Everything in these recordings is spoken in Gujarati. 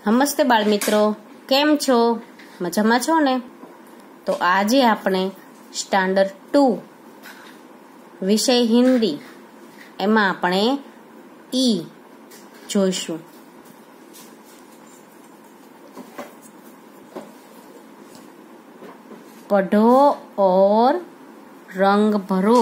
નમસ્તે બાળ મિત્રો, કેમ છો? મજામાં છો ને? તો આજે આપણે સ્ટાન્ડર્ડ 2 વિષય હિન્દી એમાં આપણે ઈ જોઈશું. पढ़ो और रंग भरो.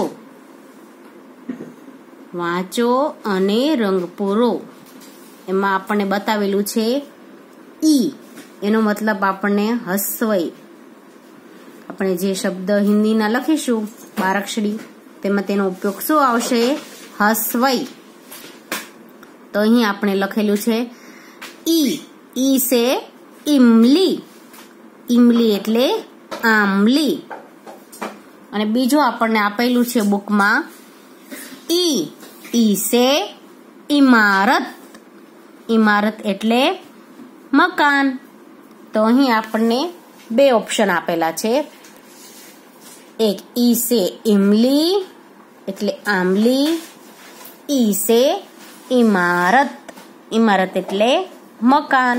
વાંચો અને રંગ પૂરો. એમાં આપણને બતાવેલું છે ઈ, એનો મતલબ આપણને હસવઈ. આપણે જે શબ્દ હિન્દીના લખીશું 12 અક્ષરી, તેમાં તેનો ઉપયોગ શું આવશે? હસવઈ. તો અહીં આપણે લખેલું છે ઈ. ઈ સે ઇમલી. ઇમલી એટલે આંબલી. અને બીજું આપણને આપેલું છે બુકમાં ઈ. ઈ સે ઇમારત. ઇમારત એટલે મકાન. તો અહીં આપણને 2 ઓપ્શન આપેલા છે. એક ઈ સે ઇમલી એટલે આંબલી, ઈ સે ઇમારત. ઇમારત એટલે મકાન.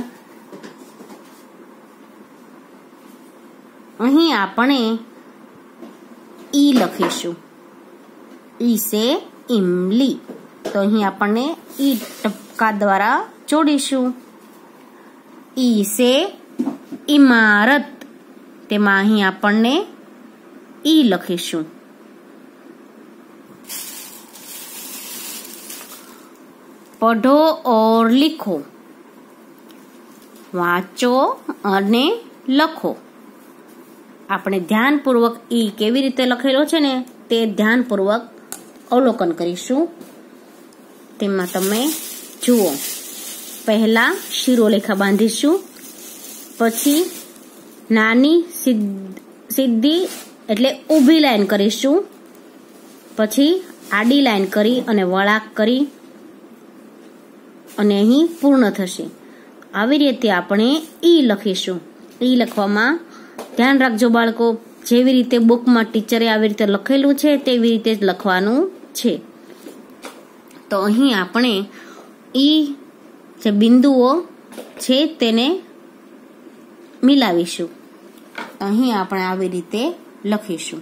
અહીં આપણે ઈ લખીશું, ઈ સે ઇમલી. તો અહીં આપણને ઈ ટપકા દ્વારા જોડીશું. ઈ સે ઇમારત, તેમાં અહીં આપણને ઈ લખીશું. પઢો ઓર લીખો. વાંચો અને લખો. આપણે ધ્યાનપૂર્વક ઈ કેવી રીતે લખેલો છે ને તે ધ્યાનપૂર્વક અવલોકન કરીશું. તેમાં તમે જુઓ, પહેલા શિરોલેખા બાંધીશું, પછી નાની સીધી એટલે ઊભી લાઈન કરીશું, પછી આડી લાઈન કરી અને વળાંક કરી અને અહીં પૂર્ણ થશે. આવી રીતે આપણે ઈ લખીશું. ઈ લખવામાં ધ્યાન રાખજો બાળકો, જેવી રીતે બુકમાં ટીચરે આવી રીતે લખેલું છે તેવી રીતે જ લખવાનું છે. તો અહીં આપણે ઈ જે બિંદુઓ છે તેને મિલાવીશું. અહીં આપણે આવી રીતે લખીશું.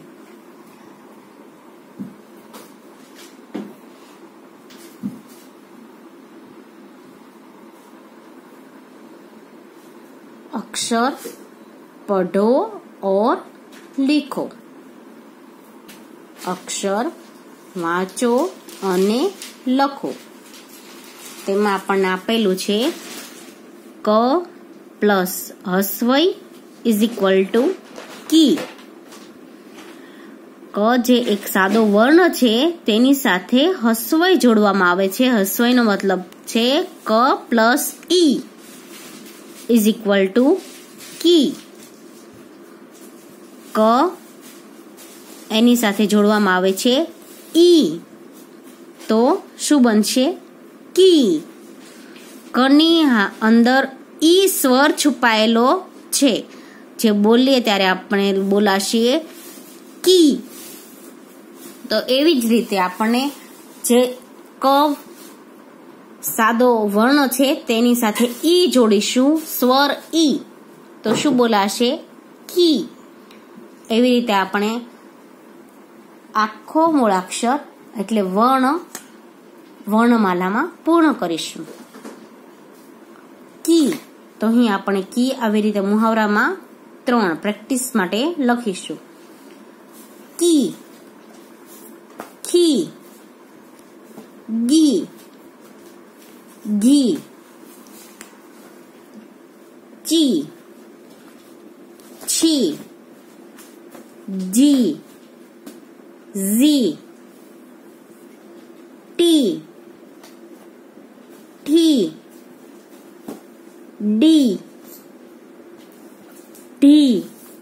अक्षर पढ़ो और लिखो. અક્ષર વાંચો અને લખો. તેમાં આપણને આપેલું છે ક પ્લસ હસવઈ ઇઝ ઇક્વલ ટુ કી. ક જે એક સાદો વર્ણ છે તેની સાથે હસવઈ જોડવામાં આવે છે. હસવઈનો મતલબ છે ક પ્લસ ઈ ઇઝ ઇક્વલ ટુ કી. ક એની સાથે જોડવામાં આવે છે ઈ, તો શું બનશે? કી. કની અંદર ઈ સ્વર છુપાયેલો છે. જે બોલીએ ત્યારે આપણે બોલાશીએ કી. તો એવી જ રીતે આપણને જે ક સાદો વર્ણ છે તેની સાથે ઈ જોડીશું, સ્વર ઈ, તો શું બોલાશે? કી. એવી રીતે આપણે આખો મૂળાક્ષર એટલે વર્ણમાલામાં પૂર્ણ કરીશું. કી. તો અહીં આપણે કી આવી રીતે મુહાવરામાં 3 પ્રેક્ટિસ માટે લખીશું. કી, ખી, ગી, ઘી, ચી, છી, જી, ઝી, ટી, ઠી, ડી, ઢી.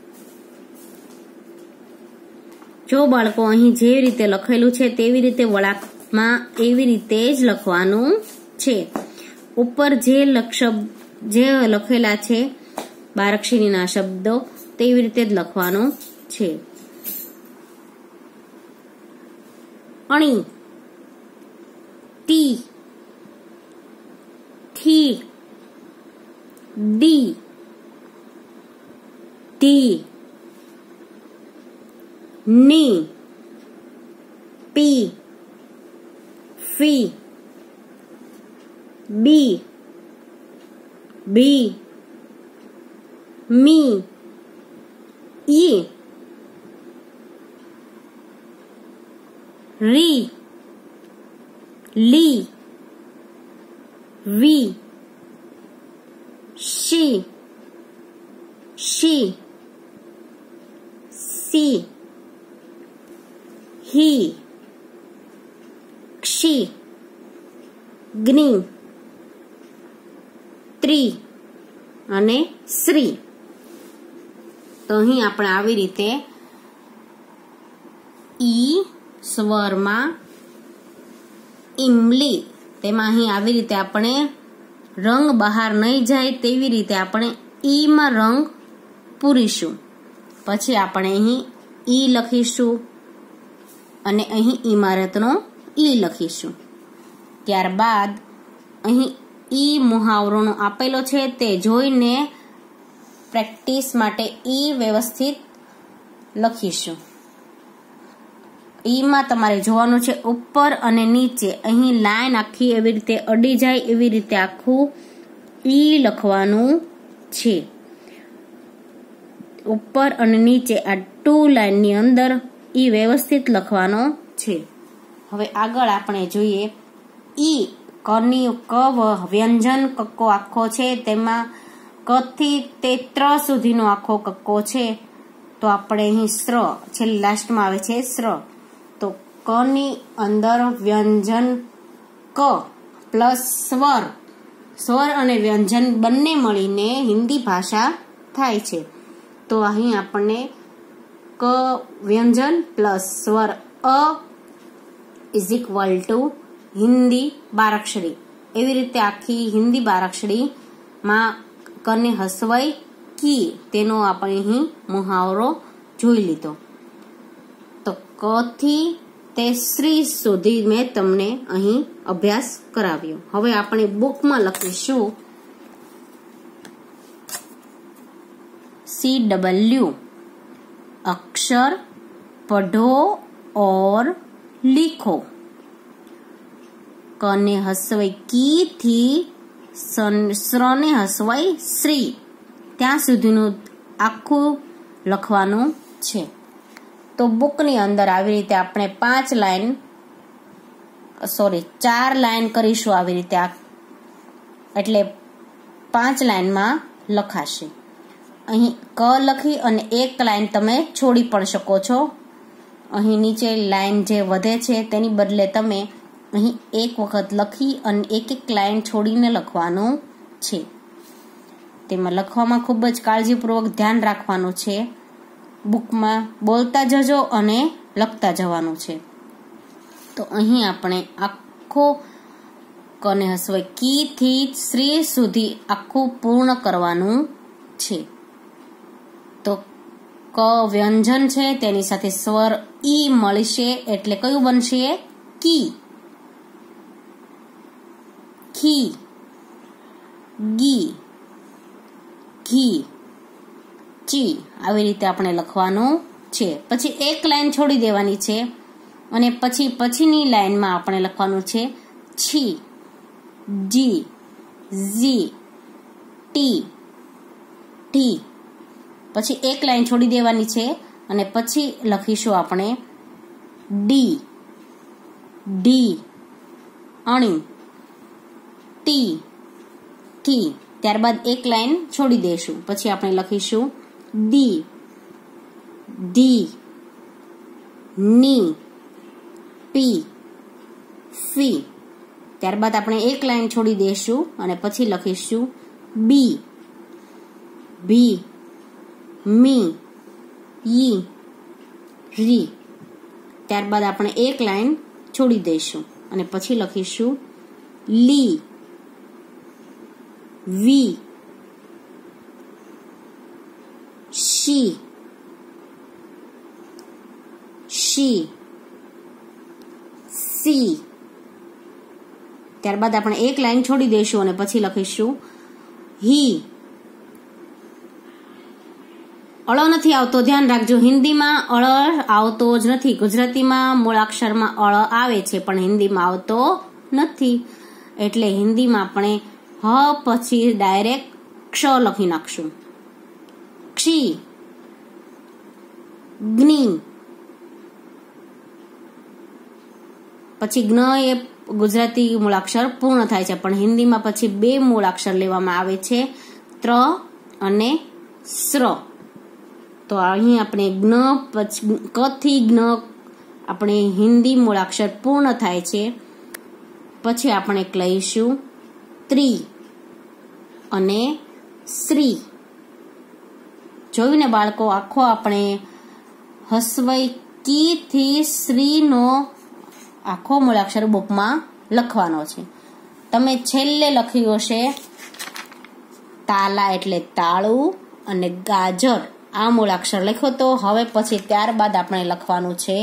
જો બાળકો અહીં જે રીતે લખેલું છે તેવી રીતે વળાંકમાં એવી રીતે જ લખવાનું છે. ઉપર જે લખેલા છે 12 અક્ષરીના શબ્દો તેવી રીતે જ લખવાનું છે. અણી, ટી, થી, ડી, ધી, ની, પી, ફી, બી, બી, મી, ઈ, રી, લી, વી, શી, શી, સી, હી, ક્ષી, જ્ઞી, ત્રી અને શ્રી. તો અહીં આપણે આવી રીતે ઈ સ્વરમાં ઇમલી, તેમાં અહીં આવી રીતે આપણે રંગ બહાર નહીં જાય તેવી રીતે આપણે ઈમાં રંગ પૂરીશું. પછી આપણે અહીં ઈ લખીશું અને અહીં ઇમારતનો ઈ લખીશું. ત્યારબાદ અહીં ઈ મુહાવરોનો આપેલો છે તે જોઈને પ્રેક્ટિસ માટે ઈ વ્યવસ્થિત લખીશું. ઈમાં તમારે જોવાનું છે ઉપર અને નીચે, અહીં લાઈન આખી એવી રીતે અડી જાય એવી રીતે આખું ઈ લખવાનું છે. ઉપર અને નીચે આ 2 લાઈનની અંદર ઈ વ્યવસ્થિત લખવાનો છે. હવે આગળ આપણે જોઈએ ઈ કની ક વ્યંજન કક્કો આખો છે, તેમાં ક થી તે ત્ર સુધીનો આખો કક્કો છે. તો આપણે અહીં સ્ર છેલ્લે લાસ્ટમાં આવે છે સ્ર. તો ક ની અંદર વ્યંજન ક પ્લસ સ્વર, સ્વર અને વ્યંજન બંને મળીને હિન્દી ભાષા થાય છે. તો અહીં આપણને ક વ્યંજન પ્લસ સ્વર અ ઇઝ ઇક્વલ ટુ હિન્દી બારાક્ષરી. એવી રીતે આખી હિન્દી બારાક્ષરીમાં કને હસવાઈ કી, તેનો આપણે અહીં મુહાવરો જોઈ લીધો. તો ક થી તે શ્રી સુધી મેં તમને અહીં અભ્યાસ કરાવ્યો. હવે આપણે બુકમાં લખીશું CW, अक्षर पढ़ो और लिखो. कने हसवाई की थी સ્રને હસવાઈ શ્રી, ત્યાં સુધીનું આખું લખવાનું છે. તો બુકની અંદર આવી રીતે આપણે 4 લાઈન કરીશું. આવી રીતે એટલે 5 લાઈનમાં લખાશે. અહીં ક લખી અને 1 લાઈન તમે છોડી પણ શકો છો. અહીં નીચે લાઈન જે વધે છે તેની બદલે તમે અહીં 1 વખત લખી અને 1 લાઈન છોડીને લખવાનું છે. તેમાં લખવામાં ખૂબ જ કાળજીપૂર્વક ધ્યાન રાખવાનું છે. બુકમાં બોલતા જજો અને લખતા જવાનું છે. તો અહીં આપણે આખો કને હસવાઈ કી થી શ્રી સુધી આખું પૂર્ણ કરવાનું છે. તો ક વ્યંજન છે તેની સાથે સ્વર ઈ મળશે એટલે કયું બનશે? કી. ખી, ગી, ઘી, ચી. આવી રીતે આપણે લખવાનું છે. પછી 1 લાઈન છોડી દેવાની છે અને પછીની લાઈનમાં આપણે લખવાનું છે છી, જી, ઝી, ટી, ટી. પછી 1 લાઈન છોડી દેવાની છે અને પછી લખીશું આપણે ડી, ઢી, અણી, ટી, થી. ત્યારબાદ 1 લાઈન છોડી દઈશું. પછી આપણે લખીશું દી, ધી, ની, પી, ફી. ત્યારબાદ આપણે 1 લાઈન છોડી દઈશું અને પછી લખીશું બી, ભી, મી, ઈ, રી. ત્યારબાદ આપણે 1 લાઈન છોડી દઈશું અને પછી લખીશું લી, વી, શી, શી, સી. ત્યારબાદ આપણે 1 લાઈન છોડી દઈશું અને પછી લખીશું હી, અળ નથી આવતો, ધ્યાન રાખજો. હિન્દીમાં અળ આવતો જ નથી. ગુજરાતીમાં મૂળાક્ષરમાં અળ આવે છે પણ હિન્દીમાં આવતો નથી. એટલે હિન્દીમાં આપણે હ પછી ડાયરેક્ટ ક્ષ લખી નાખશું. ક્ષી, જ્ઞી, પછી જ્ઞ એ ગુજરાતી મૂળાક્ષર પૂર્ણ થાય છે પણ હિન્દીમાં પછી 2 મૂળાક્ષર લેવામાં આવે છે, ત્ર અને સ્ર. તો અહીં આપણે જ્ઞ પછી ક થી જ્ઞ આપણે હિન્દી મૂળાક્ષર પૂર્ણ થાય છે. પછી આપણે લઈશું ત્રી અને શ્રી. જોયું ને બાળકો, આખો આપણે હસવઈ કી થી શ્રી નો આખો મૂળાક્ષર બુકમાં લખવાનો છે. તમે છેલ્લે લખ્યું હશે તાલા એટલે તાળું અને ગાજર, આ મૂળાક્ષર લખ્યો તો હવે પછી ત્યારબાદ આપણે લખવાનું છે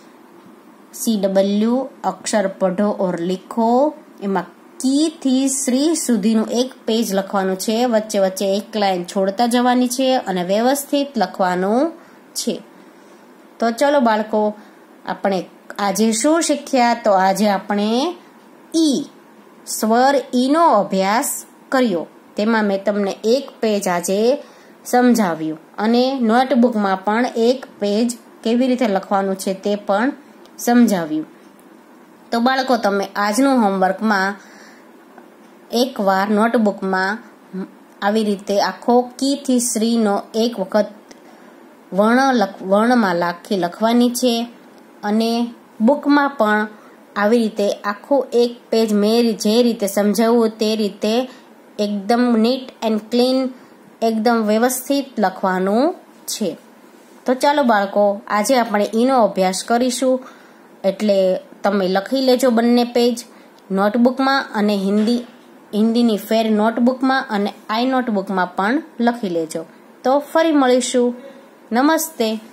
CW, અક્ષર પઢો ઓર લીખો. એમાં કી થી શ્રી સુધીનું એક પેજ લખવાનું છે. વચ્ચે વચ્ચે એક લાઈન છોડતા જવાની છે અને વ્યવસ્થિત લખવાનું છે. તો ચલો બાળકો, આપણે આજે શું શીખ્યા? તો આજે આપણે ઈ સ્વર ઈનો અભ્યાસ કર્યો. તેમાં મેં તમને એક પેજ આજે સમજાવ્યું અને નોટબુકમાં પણ એક પેજ કેવી રીતે લખવાનું છે તે પણ સમજાવ્યું. તો બાળકો, તમે આજનું હોમવર્કમાં એકવાર નોટબુકમાં આવી રીતે આખો કી થી શ્રીનો એક વખત વર્ણમાં લખવાની છે અને બુકમાં પણ આવી રીતે આખું એક પેજ મેં જે રીતે સમજાવ્યું તે રીતે એકદમ નીટ એન્ડ ક્લીન, એકદમ વ્યવસ્થિત લખવાનું છે. તો ચાલો બાળકો, આજે આપણે ઈનો અભ્યાસ કરીશું. એટલે તમે લખી લેજો બંને પેજ નોટબુકમાં અને હિન્દીની ફેર નોટબુકમાં અને આઈ નોટબુકમાં પણ લખી લેજો. તો ફરી મળીશું. નમસ્તે.